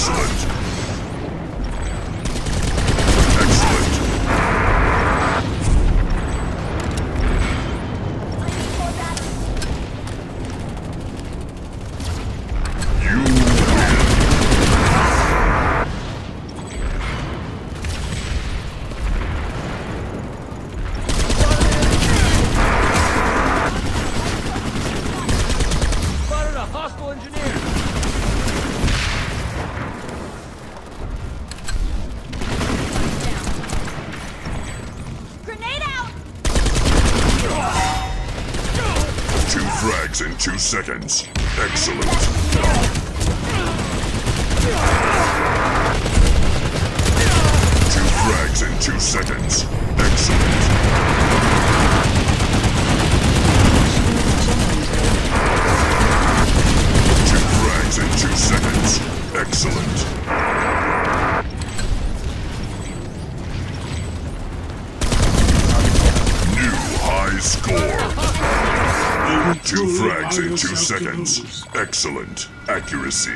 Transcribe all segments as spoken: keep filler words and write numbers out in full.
Excellent. Excellent. You win. Spotted a hostile engineer. Grenade out! Two frags in two seconds. Excellent. Two frags in two seconds. Excellent. Two frags in two seconds. Excellent. New high score. Two frags in two seconds. Excellent. Accuracy.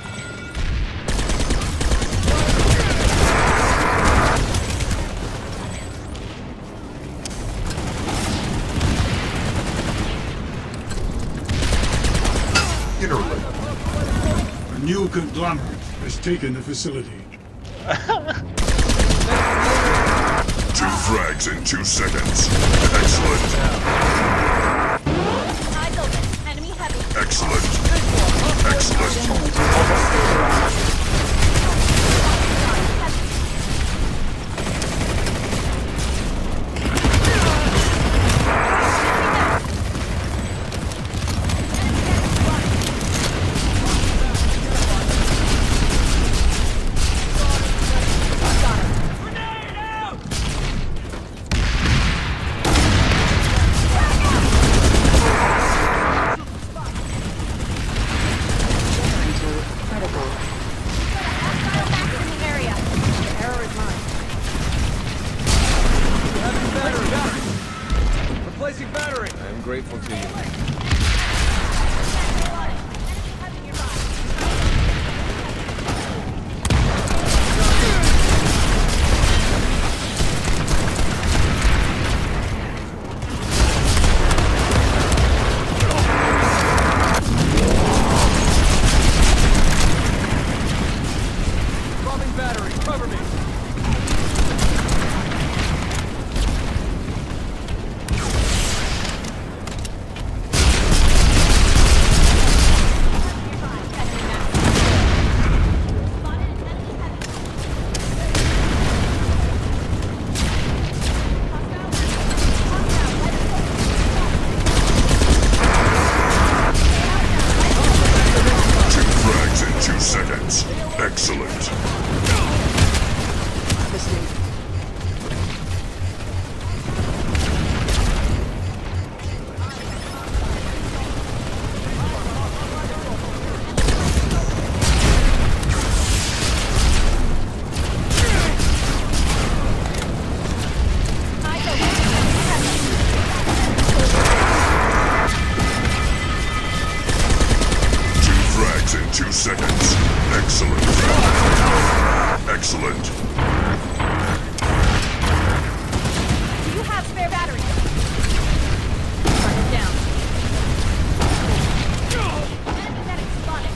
Interlink. A new conglomerate has taken the facility. Two frags in two seconds. Excellent. Eyes open. Enemy heavy. Excellent. Excellent. Replacing battery. I am grateful to you. Bombing battery. Cover me. Seconds. Excellent. Two frags in two seconds. Excellent. Excellent. Do you have spare batteries? Mark it down. Enemy medic spotted.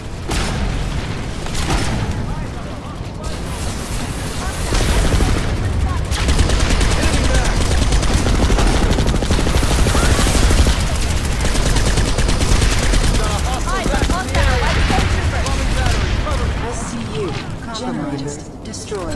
C U. Generator destroyed.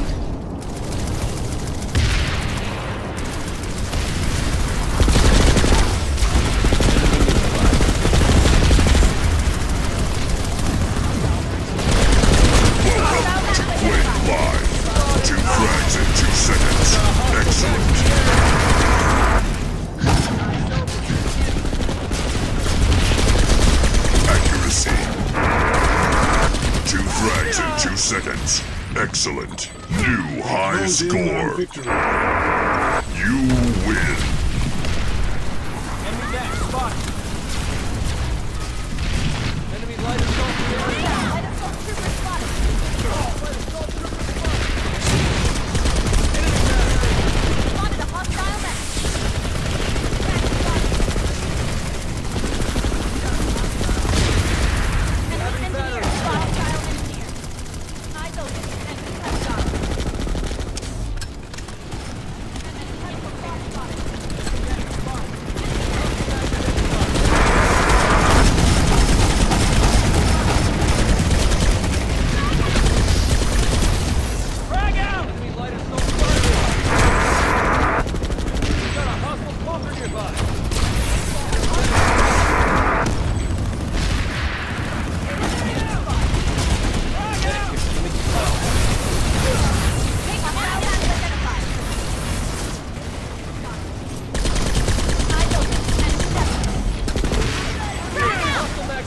Welcome to Quake Live. Two frags in two seconds. Excellent. Accuracy. Two frags in two seconds. Excellent. New high score. You win. Enemy back. Spotted. Enemy light assault. Light assault trooper spotted.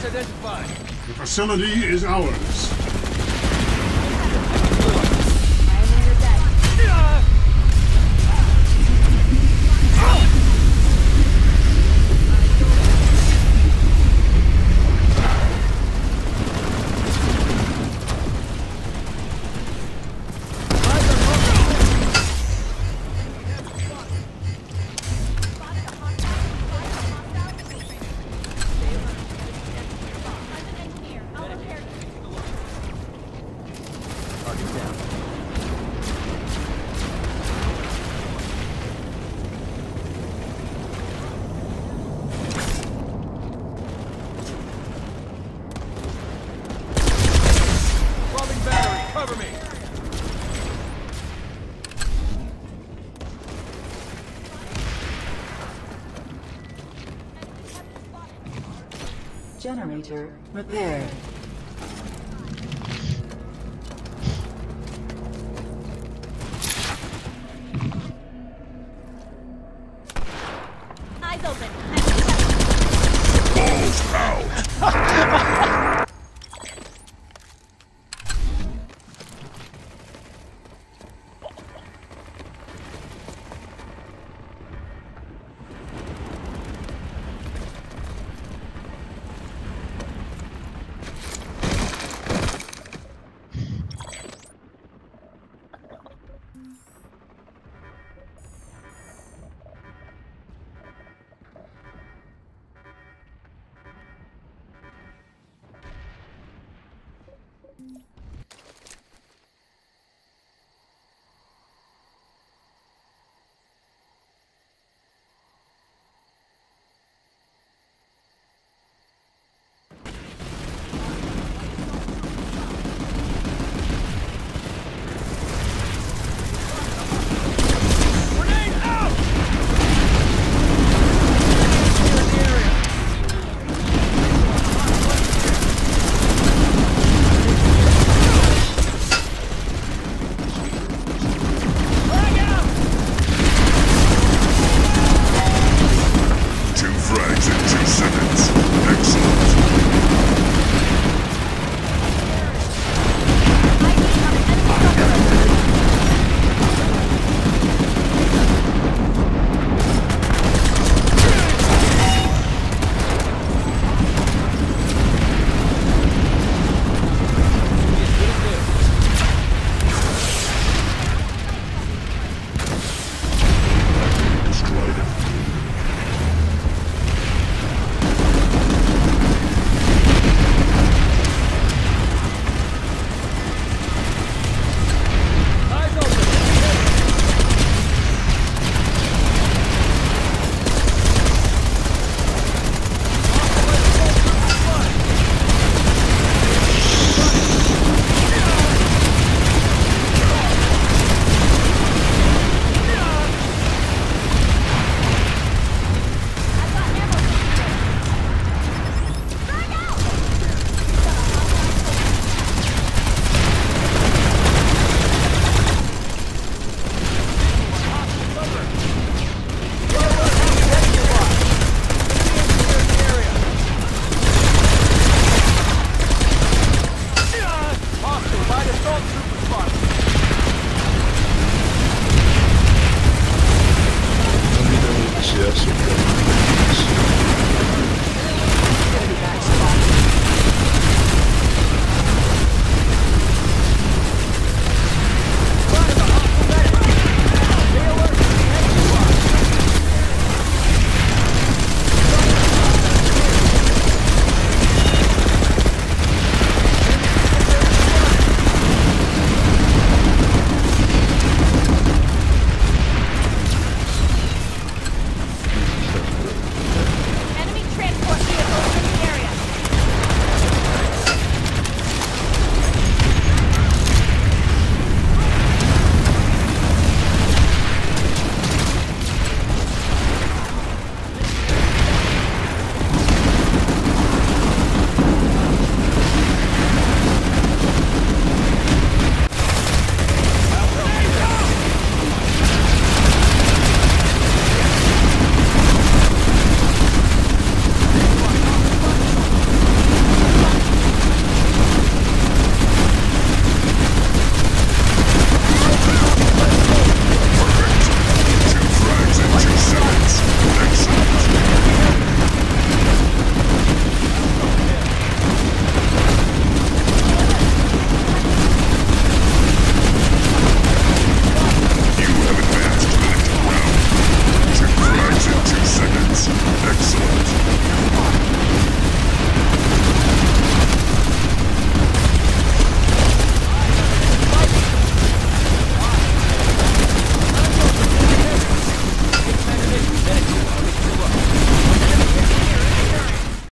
identified. The facility is ours. I am in your debt. Generator repaired. Eyes open. Balls out.